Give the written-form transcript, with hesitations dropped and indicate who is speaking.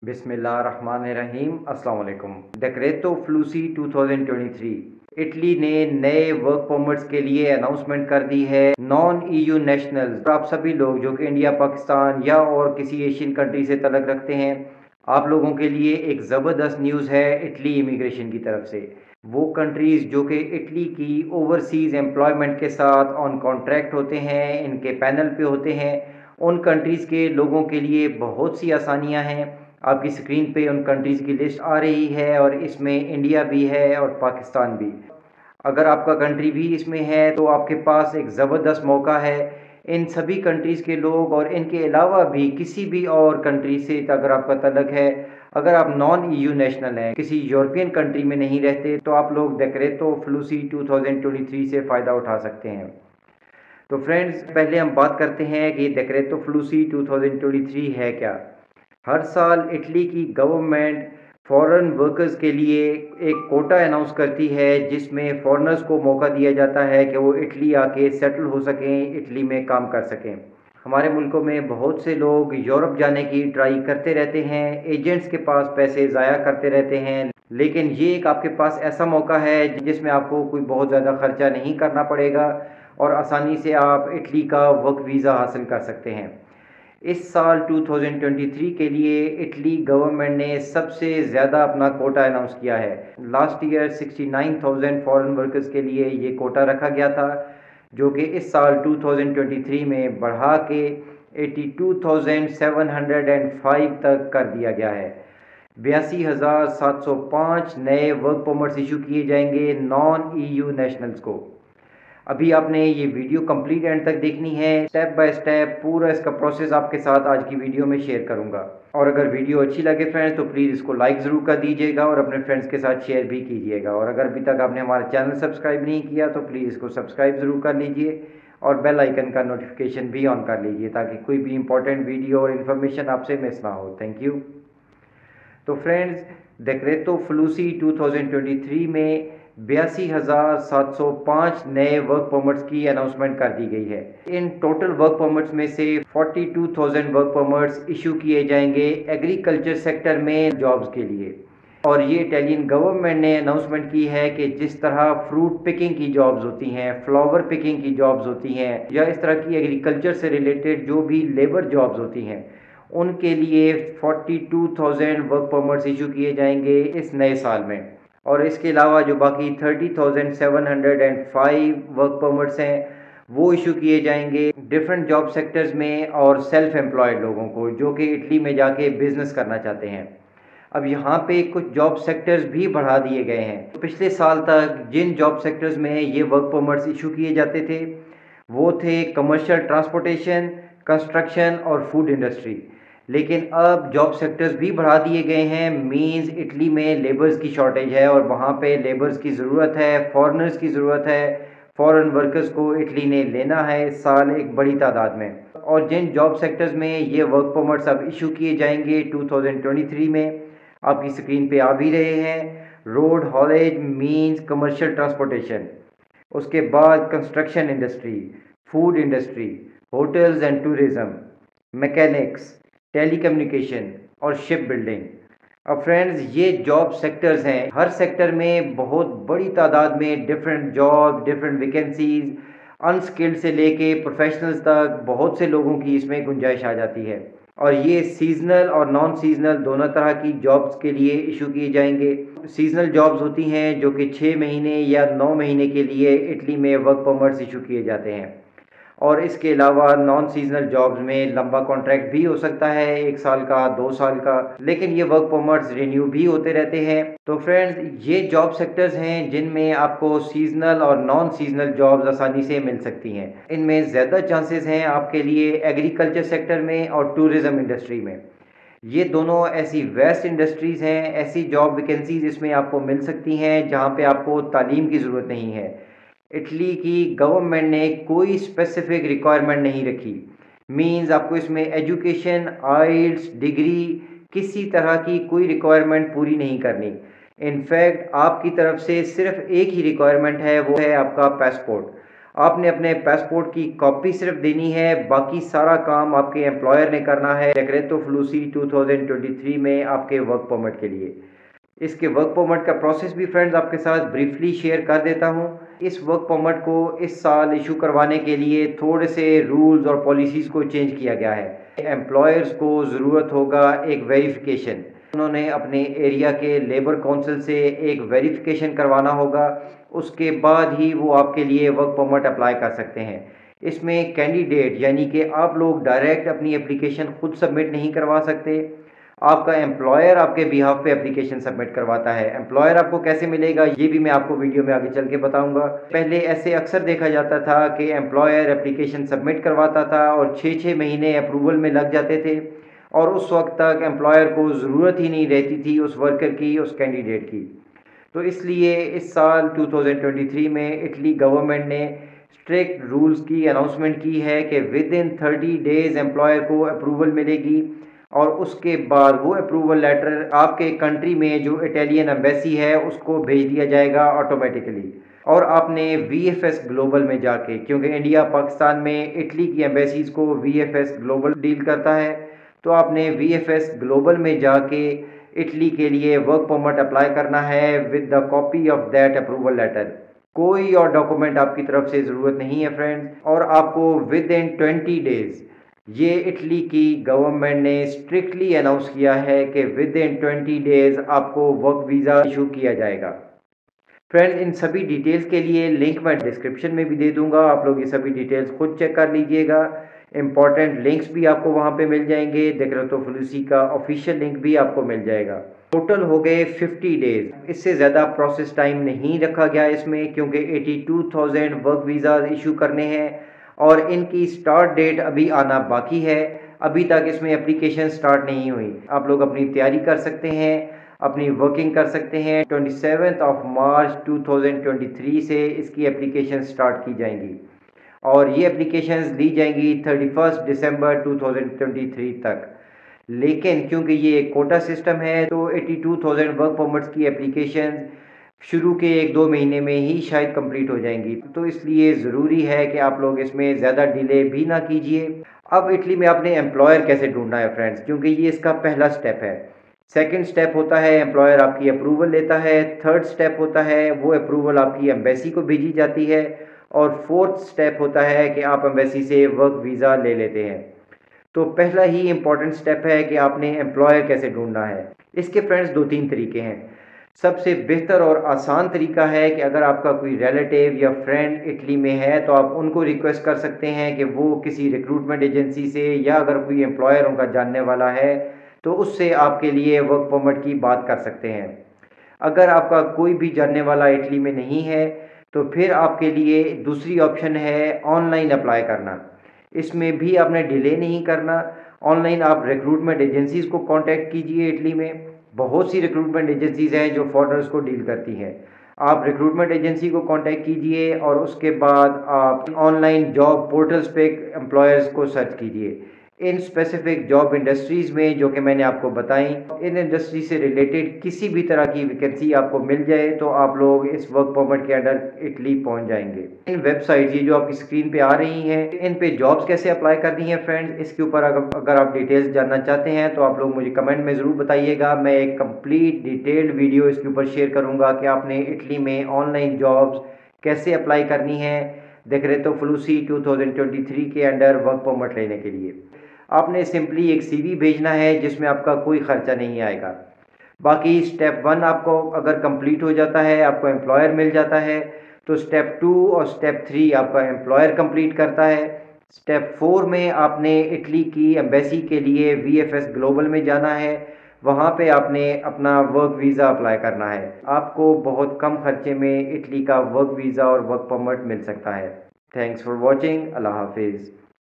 Speaker 1: बिस्मिल्लाहिर्रहमानिर्रहीम। अस्सलाम वालेकुम। डेक्रेतो फ्लूसी 2023 इटली ने नए वर्क परमिट्स के लिए अनाउंसमेंट कर दी है। नॉन ईयू नेशनल, आप सभी लोग जो कि इंडिया, पाकिस्तान या और किसी एशियन कंट्री से तलक रखते हैं, आप लोगों के लिए एक ज़बरदस्त न्यूज़ है इटली इमिग्रेशन की तरफ से। वो कंट्रीज़ जो कि इटली की ओवरसीज़ एम्प्लॉयमेंट के साथ ऑन कॉन्ट्रैक्ट होते हैं, इनके पैनल पे होते हैं, उन कंट्रीज़ के लोगों के लिए बहुत सी आसानियां हैं। आपकी स्क्रीन पे उन कंट्रीज़ की लिस्ट आ रही है और इसमें इंडिया भी है और पाकिस्तान भी। अगर आपका कंट्री भी इसमें है तो आपके पास एक ज़बरदस्त मौका है। इन सभी कंट्रीज़ के लोग और इनके अलावा भी किसी भी और कंट्री से अगर आपका तल्लक है, अगर आप नॉन ईयू नेशनल हैं, किसी यूरोपियन कंट्री में नहीं रहते, तो आप लोग डेक्रेतो फ्लूसी 2023 से फ़ायदा उठा सकते हैं। तो फ्रेंड्स, पहले हम बात करते हैं कि डेक्रेतो फ्लूसी 2023 है क्या। हर साल इटली की गवर्नमेंट फॉरेन वर्कर्स के लिए एक कोटा अनाउंस करती है, जिसमें फॉरेनर्स को मौका दिया जाता है कि वो इटली आके सेटल हो सकें, इटली में काम कर सकें। हमारे मुल्कों में बहुत से लोग यूरोप जाने की ट्राई करते रहते हैं, एजेंट्स के पास पैसे ज़ाया करते रहते हैं, लेकिन ये एक आपके पास ऐसा मौका है जिसमें आपको कोई बहुत ज़्यादा ख़र्चा नहीं करना पड़ेगा और आसानी से आप इटली का वर्क वीज़ा हासिल कर सकते हैं। इस साल 2023 के लिए इटली गवर्नमेंट ने सबसे ज़्यादा अपना कोटा अनाउंस किया है। लास्ट ईयर 69,000 फॉरेन वर्कर्स के लिए ये कोटा रखा गया था, जो कि इस साल 2023 में बढ़ा के 82,705 तक कर दिया गया है। 82,705 नए वर्क परमिट्स इशू किए जाएंगे नॉन ईयू नेशनल्स को। अभी आपने ये वीडियो कंप्लीट एंड तक देखनी है, स्टेप बाय स्टेप पूरा इसका प्रोसेस आपके साथ आज की वीडियो में शेयर करूंगा। और अगर वीडियो अच्छी लगे फ्रेंड्स, तो प्लीज़ इसको लाइक ज़रूर कर दीजिएगा और अपने फ्रेंड्स के साथ शेयर भी कीजिएगा। और अगर अभी तक आपने हमारा चैनल सब्सक्राइब नहीं किया तो प्लीज़ इसको सब्सक्राइब ज़रूर कर लीजिए और बेल आइकन का नोटिफिकेशन भी ऑन कर लीजिए, ताकि कोई भी इंपॉर्टेंट वीडियो और इन्फॉर्मेशन आपसे मिस ना हो। Thank you. तो फ्रेंड्स, डेक्रेतो फ्लूसी 2023 में 82,705 नए वर्क परमिट्स की अनाउंसमेंट कर दी गई है। इन टोटल वर्क परमिट्स में से 42,000 वर्क परमिट्स इशू किए जाएंगे एग्रीकल्चर सेक्टर में जॉब्स के लिए। और ये इटालियन गवर्नमेंट ने अनाउंसमेंट की है कि जिस तरह फ्रूट पिकिंग की जॉब्स होती हैं, फ्लावर पिकिंग की जॉब्स होती हैं, या इस तरह की एग्रीकल्चर से रिलेटेड जो भी लेबर जॉब्स होती हैं, उनके लिए 42,000 वर्क परमिट्स इशू किए जाएंगे इस नए साल में। और इसके अलावा जो बाकी 30,705 वर्क परमिट्स हैं, वो इशू किए जाएंगे डिफरेंट जॉब सेक्टर्स में और सेल्फ एम्प्लॉयड लोगों को जो कि इटली में जाके बिजनेस करना चाहते हैं। अब यहाँ पे कुछ जॉब सेक्टर्स भी बढ़ा दिए गए हैं। पिछले साल तक जिन जॉब सेक्टर्स में ये वर्क परमिट्स इशू किए जाते थे, वो थे कमर्शियल ट्रांसपोर्टेशन, कंस्ट्रक्शन और फूड इंडस्ट्री। लेकिन अब जॉब सेक्टर्स भी बढ़ा दिए गए हैं। मींस इटली में लेबर्स की शॉर्टेज है और वहाँ पे लेबर्स की ज़रूरत है, फॉरेनर्स की ज़रूरत है। फॉरेन वर्कर्स को इटली ने लेना है इस साल एक बड़ी तादाद में। और जिन जॉब सेक्टर्स में ये वर्क परमिट्स अब इशू किए जाएंगे 2023 में, आपकी स्क्रीन पे आ भी रहे हैं। Road haulage means commercial transportation, उसके बाद construction industry, food industry, hotels and tourism, mechanics, telecommunication और शिप बिल्डिंग। अब फ्रेंड्स, ये जॉब सेक्टर्स हैं। हर सेक्टर में बहुत बड़ी तादाद में different job, different vacancies, unskilled से लेके प्रोफेशनल्स तक बहुत से लोगों की इसमें गुंजाइश आ जाती है। और ये सीजनल और नॉन सीजनल दोनों तरह की जॉब्स के लिए इशू किए जाएंगे। सीजनल जॉब्स होती हैं जो कि 6 महीने या 9 महीने के लिए इटली में वर्क परमिट्स इशू किए जाते हैं। और इसके अलावा नॉन सीजनल जॉब्स में लंबा कॉन्ट्रैक्ट भी हो सकता है, 1 साल का, 2 साल का, लेकिन ये वर्क परमिट्स रिन्यू भी होते रहते हैं। तो फ्रेंड्स, ये जॉब सेक्टर्स हैं जिनमें आपको सीजनल और नॉन सीजनल जॉब्स आसानी से मिल सकती हैं। इनमें ज़्यादा चांसेस हैं आपके लिए एग्रीकल्चर सेक्टर में और टूरिज़्म इंडस्ट्री में। ये दोनों ऐसी वेस्ट इंडस्ट्रीज़ हैं, ऐसी जॉब वैकेंसीज इसमें आपको मिल सकती हैं जहाँ पे आपको तालीम की ज़रूरत नहीं है। इटली की गवर्नमेंट ने कोई स्पेसिफिक रिक्वायरमेंट नहीं रखी। मींस आपको इसमें एजुकेशन, आइल्स, डिग्री, किसी तरह की कोई रिक्वायरमेंट पूरी नहीं करनी। इनफैक्ट आपकी तरफ से सिर्फ एक ही रिक्वायरमेंट है, वो है आपका पासपोर्ट। आपने अपने पासपोर्ट की कॉपी सिर्फ देनी है, बाकी सारा काम आपके एम्प्लॉयर ने करना है डेक्रेतो फ्लूसी 2023 में आपके वर्क परमिट के लिए। इसके वर्क परमिट का प्रोसेस भी फ्रेंड्स आपके साथ ब्रीफली शेयर कर देता हूँ। इस वर्क परमिट को इस साल इशू करवाने के लिए थोड़े से रूल्स और पॉलिसीज़ को चेंज किया गया है। एम्प्लॉयर्स को ज़रूरत होगा एक वेरिफिकेशन, उन्होंने अपने एरिया के लेबर काउंसिल से एक वेरिफिकेशन करवाना होगा, उसके बाद ही वो आपके लिए वर्क परमिट अप्लाई कर सकते हैं। इसमें कैंडिडेट यानी कि आप लोग डायरेक्ट अपनी एप्लीकेशन खुद सबमिट नहीं करवा सकते, आपका एम्प्लॉयर आपके बिहाफ पे एप्लीकेशन सबमिट करवाता है। एम्प्लॉयर आपको कैसे मिलेगा ये भी मैं आपको वीडियो में आगे चल के बताऊंगा। पहले ऐसे अक्सर देखा जाता था कि एम्प्लॉयर एप्लीकेशन सबमिट करवाता था और 6-6 महीने अप्रूवल में लग जाते थे और उस वक्त तक एम्प्लॉयर को ज़रूरत ही नहीं रहती थी उस वर्कर की, उस कैंडिडेट की। तो इसलिए इस साल 2023 में इटली गवर्नमेंट ने स्ट्रिक्ट रूल्स की अनाउंसमेंट की है कि विद इन 30 डेज़ एम्प्लॉयर को अप्रूवल मिलेगी और उसके बाद वो अप्रूवल लेटर आपके कंट्री में जो इटालियन एम्बेसी है उसको भेज दिया जाएगा ऑटोमेटिकली। और आपने VFS ग्लोबल में जाके, क्योंकि इंडिया पाकिस्तान में इटली की एम्बेसीज को VFS ग्लोबल डील करता है, तो आपने VFS ग्लोबल में जाके इटली के लिए वर्क परमिट अप्लाई करना है with the copy of that approval letter. कोई और डॉक्यूमेंट आपकी तरफ से ज़रूरत नहीं है फ्रेंड्स। और आपको विद इन 20 डेज़, ये इटली की गवर्नमेंट ने स्ट्रिक्टली अनाउंस किया है कि विद इन 20 डेज़ आपको वर्क वीज़ा इशू किया जाएगा। फ्रेंड्स, इन सभी डिटेल्स के लिए लिंक मैं डिस्क्रिप्शन में भी दे दूंगा, आप लोग ये सभी डिटेल्स खुद चेक कर लीजिएगा। इंपॉर्टेंट लिंक्स भी आपको वहाँ पे मिल जाएंगे, डेक्रेतो फ्लूसी का ऑफिशियल लिंक भी आपको मिल जाएगा। टोटल हो गए 50 डेज़, इससे ज़्यादा प्रोसेस टाइम नहीं रखा गया इसमें, क्योंकि 82,000 वर्क वीज़ा इशू करने हैं और इनकी स्टार्ट डेट अभी आना बाकी है। अभी तक इसमें एप्लीकेशन स्टार्ट नहीं हुई। आप लोग अपनी तैयारी कर सकते हैं, अपनी वर्किंग कर सकते हैं। 27 मार्च 2023 से इसकी एप्लीकेशन स्टार्ट की जाएंगी और ये एप्लीकेशंस ली जाएंगी 31 दिसंबर 2023 तक। लेकिन क्योंकि ये एक कोटा सिस्टम है तो 82,000 वर्क परमिट्स की एप्लीकेशन शुरू के 1-2 महीने में ही शायद कंप्लीट हो जाएंगी, तो इसलिए ज़रूरी है कि आप लोग इसमें ज़्यादा डिले भी ना कीजिए। अब इटली में आपने एम्प्लॉयर कैसे ढूंढना है फ्रेंड्स, क्योंकि ये इसका पहला स्टेप है। सेकंड स्टेप होता है एम्प्लॉयर आपकी अप्रूवल लेता है। थर्ड स्टेप होता है वो अप्रूवल आपकी एम्बेसी को भेजी जाती है और फोर्थ स्टेप होता है कि आप एम्बेसी से वर्क वीज़ा ले लेते हैं। तो पहला ही इम्पॉर्टेंट स्टेप है कि आपने एम्प्लॉयर कैसे ढूंढना है। इसके फ्रेंड्स 2-3 तरीके हैं। सबसे बेहतर और आसान तरीका है कि अगर आपका कोई रिलेटिव या फ्रेंड इटली में है तो आप उनको रिक्वेस्ट कर सकते हैं कि वो किसी रिक्रूटमेंट एजेंसी से, या अगर कोई एम्प्लॉयर उनका जानने वाला है तो उससे आपके लिए वर्क परमिट की बात कर सकते हैं। अगर आपका कोई भी जानने वाला इटली में नहीं है तो फिर आपके लिए दूसरी ऑप्शन है ऑनलाइन अप्लाई करना। इसमें भी आपने डिले नहीं करना। ऑनलाइन आप रिक्रूटमेंट एजेंसीज़ को कांटेक्ट कीजिए। इटली में बहुत सी रिक्रूटमेंट एजेंसीज़ हैं जो फॉरेनर्स को डील करती हैं। आप रिक्रूटमेंट एजेंसी को कांटेक्ट कीजिए और उसके बाद आप ऑनलाइन जॉब पोर्टल्स पे एम्प्लॉयर्स को सर्च कीजिए। इन स्पेसिफिक जॉब इंडस्ट्रीज़ में जो कि मैंने आपको बताई, इन इंडस्ट्री से रिलेटेड किसी भी तरह की वैकेंसी आपको मिल जाए तो आप लोग इस वर्क परमिट के अंडर इटली पहुंच जाएंगे। इन वेबसाइट ये जो आपकी स्क्रीन पे आ रही हैं, इन पे जॉब्स कैसे अप्लाई करनी है फ्रेंड्स, इसके ऊपर अगर आप डिटेल्स जानना चाहते हैं तो आप लोग मुझे कमेंट में ज़रूर बताइएगा। मैं एक कंप्लीट डिटेल्ड वीडियो इसके ऊपर शेयर करूँगा कि आपने इटली में ऑनलाइन जॉब्स कैसे अप्लाई करनी है डेक्रेतो फ्लूसी 2023 के अंडर वर्क परमिट लेने के लिए। आपने सिंपली एक CV भेजना है जिसमें आपका कोई खर्चा नहीं आएगा। बाकी स्टेप 1 आपको अगर कंप्लीट हो जाता है, आपको एम्प्लॉयर मिल जाता है, तो स्टेप 2 और स्टेप 3 आपका एम्प्लॉयर कंप्लीट करता है। स्टेप 4 में आपने इटली की एम्बेसी के लिए VFS ग्लोबल में जाना है, वहाँ पे आपने अपना वर्क वीज़ा अप्लाई करना है। आपको बहुत कम खर्चे में इटली का वर्क वीज़ा और वर्क परमिट मिल सकता है। Thanks for watching. अल्लाह हाफिज़।